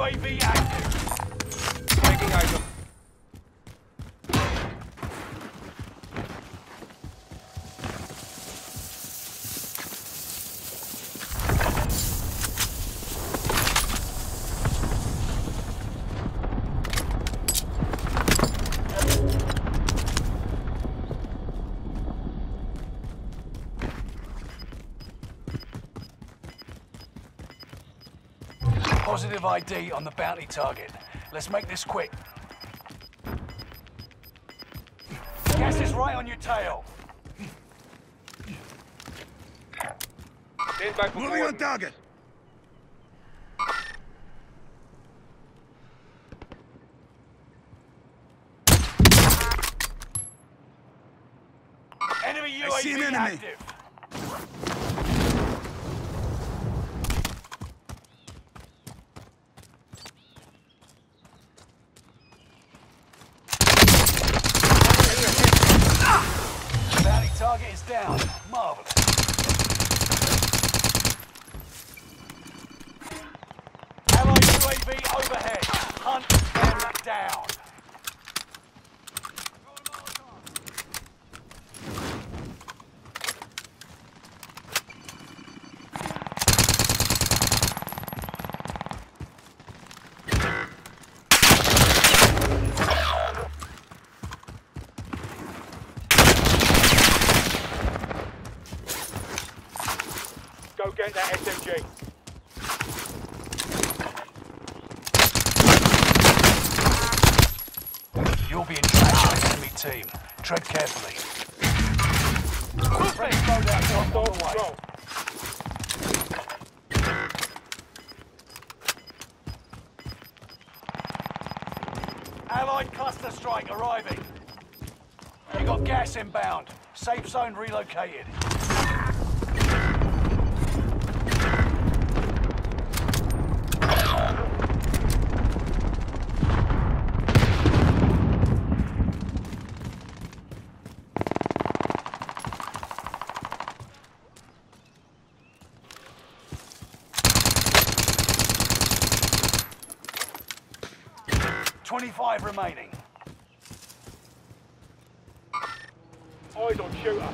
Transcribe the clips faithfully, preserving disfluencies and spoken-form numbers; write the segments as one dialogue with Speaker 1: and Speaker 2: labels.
Speaker 1: A V active.
Speaker 2: Taking item.
Speaker 1: Positive I D on the bounty target. Let's make this quick. Gas is right on your tail.
Speaker 2: Stand back.
Speaker 3: Moving on target.
Speaker 1: Enemy
Speaker 3: I see an
Speaker 1: U A V
Speaker 3: enemy.
Speaker 1: active. Bounty target is down. Marvelous. Allied U A V overhead. Hunt them down.
Speaker 2: Go get that S M G.
Speaker 1: You'll be in track with an enemy team. Tread carefully. Friendly loadout on the way.
Speaker 2: Roll.
Speaker 1: Allied cluster strike arriving. You got gas inbound. Safe zone relocated. Twenty-five remaining.
Speaker 2: Eyes on shooter.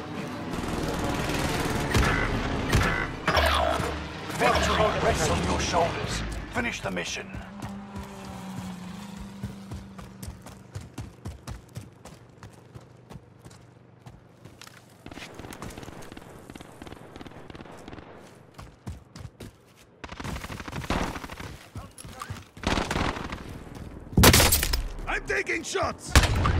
Speaker 1: Victory rests on your shoulders. Finish the mission.
Speaker 3: I'm taking shots.